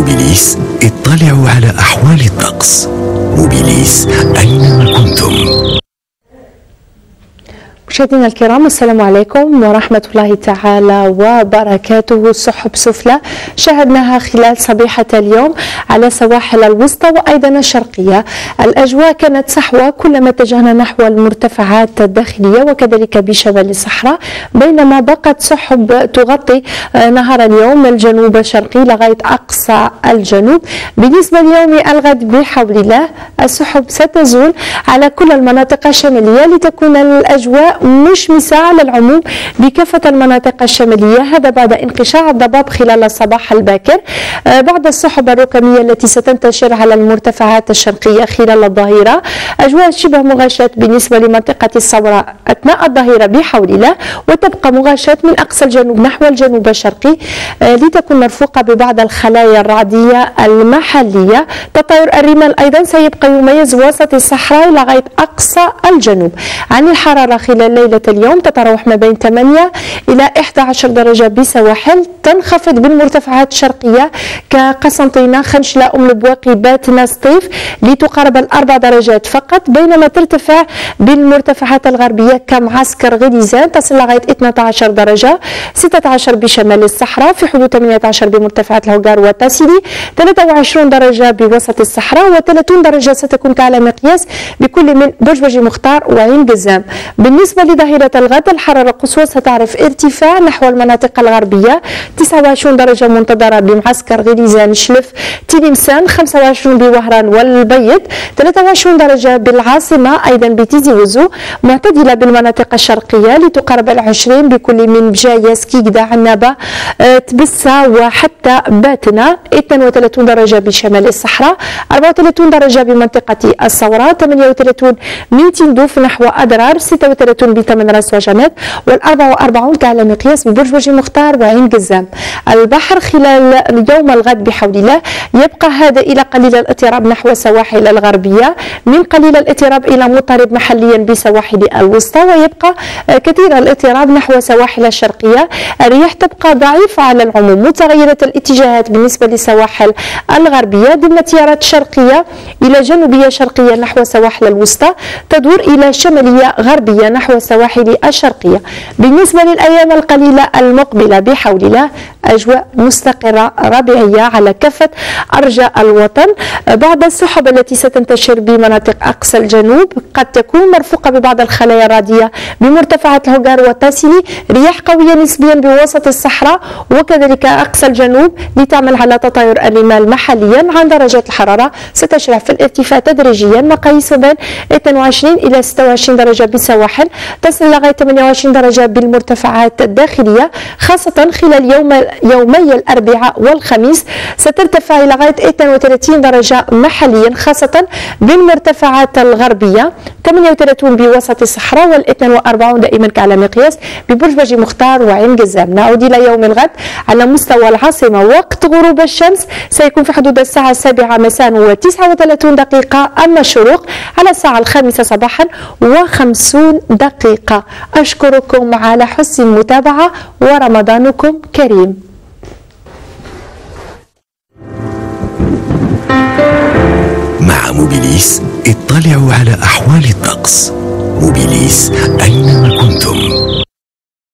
موبيليس اطلعوا على أحوال الطقس. موبيليس أينما كنتم. مشاهدينا الكرام، السلام عليكم ورحمة الله تعالى وبركاته. سحب سفلى شاهدناها خلال صبيحة اليوم على سواحل الوسطى وأيضا الشرقية. الأجواء كانت صحوة كلما اتجهنا نحو المرتفعات الداخلية وكذلك بشمال الصحراء، بينما بقت سحب تغطي نهار اليوم الجنوب الشرقي لغاية أقصى الجنوب. بالنسبة ليوم الغد بحول الله السحب ستزول على كل المناطق الشمالية لتكون الأجواء مشمسة على العموم بكافة المناطق الشمالية، هذا بعد انقشاع الضباب خلال الصباح الباكر بعد السحب الركامية التي ستنتشر على المرتفعات الشرقية خلال الظهيرة. أجواء شبه مغاشاة بالنسبة لمنطقة الصوراء أثناء الظهيرة بحول الله، وتبقى مغاشاة من أقصى الجنوب نحو الجنوب الشرقي لتكون مرفوقة ببعض الخلايا الرعدية المحلية. تطاير الرمال أيضا سيبقى يميز وسط الصحراء لغاية أقصى الجنوب. عن الحرارة خلال ليلة اليوم تتراوح ما بين 8 إلى 11 درجة بسواحل، تنخفض بالمرتفعات الشرقية كقسنطينة، خنشلة، أم البواقي، باتنا، سطيف لتقارب ال4 درجات فقط، بينما ترتفع بالمرتفعات الغربية كمعسكر غليزان تصل لغاية 12 درجة، 16 بشمال الصحراء، في حدود 18 بمرتفعات الهوغار وتاسيلي، 23 درجة بوسط الصحراء، و30 درجة ستكون كعلى مقياس بكل من برج مختار وعين قزام. بالنسبة لظهيرة الغد الحرارة القصوى ستعرف ارتفاع نحو المناطق الغربية، 29 درجة منتظرة بمعسكر غليزان، شلف، تلمسان، 25 بوهران والبيض، 23 درجة بالعاصمة أيضا بتيزي وزو، معتدلة بالمناطق الشرقية لتقارب 20 بكل من بجاية، سكيكدا، عنابة، تبسة وحتى باتنا، 32 درجة بشمال الصحراء، 34 درجة بمنطقة الصوراء، 38 من تندوف نحو أدرار، 36 بثمن راس وجنات، وال44 كعلى مقياس ببرج وجه مختار وعين قزام. البحر خلال يوم الغد بحول الله يبقى هادئ إلى قليل الاضطراب نحو سواحل الغربية، من قليل الاضطراب إلى مضطرب محليا بسواحل الوسطى، ويبقى كثير الاضطراب نحو سواحل الشرقية. الرياح تبقى ضعيفة على العموم، متغيرة الاتجاهات بالنسبة لسواحل الغربية ضمن تيارات شرقية إلى جنوبية شرقية نحو سواحل الوسطى، تدور إلى شمالية غربية نحو السواحل الشرقية. بالنسبة للأيام القليلة المقبلة بحول الله أجواء مستقرة ربيعية على كافة أرجاء الوطن. بعض السحب التي ستنتشر بمناطق أقصى الجنوب قد تكون مرفوقة ببعض الخلايا الرعدية بمرتفعات الهوغار والتاسيلي، رياح قوية نسبيا بوسط الصحراء وكذلك أقصى الجنوب لتعمل على تطاير الرمال محليا. عن درجات الحرارة ستشرع في الارتفاع تدريجيا، مقاييس بين 22 إلى 26 درجة بالسواحل، تصل لغاية 28 درجة بالمرتفعات الداخلية، خاصة خلال يومي الأربعاء والخميس سترتفع إلى لغاية 32 درجة محليا، خاصة بالمرتفعات الغربية، 38 بوسط الصحراء، وال42 دائما كعلى مقياس ببرج وجه مختار وعين قزام. نعود إلى يوم الغد على مستوى العاصمة. وقت غروب الشمس سيكون في حدود الساعة 7 مساء و39 دقيقة، أما الشروق على الساعة 5 صباحا و50 دقيقة. أشكركم على حسن المتابعة ورمضانكم كريم. مع موبيليس اطلعوا على أحوال الطقس. موبيليس أينما كنتم.